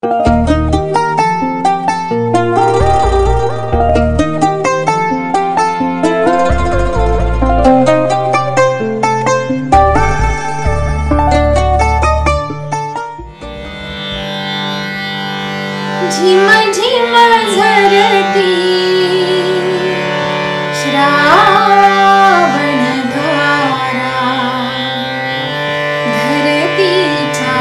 झिम झिम झरती श्रावण धारा धरतीच्या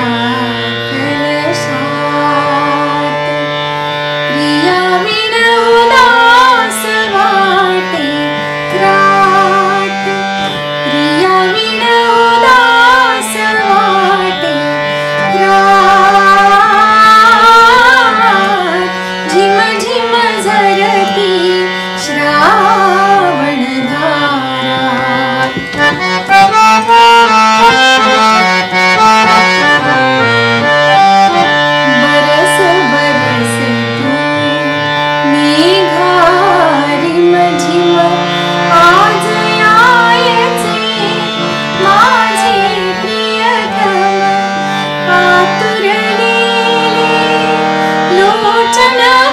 कलशात प्रिया विण उदास वाटे त्राट प्रिया विण उदास वाटे झिम झिम झरती श्रावण धारा बरस बरस तू मेघा रिम झिम आज यायचे माझे प्रियतम आतुरलेले लोचन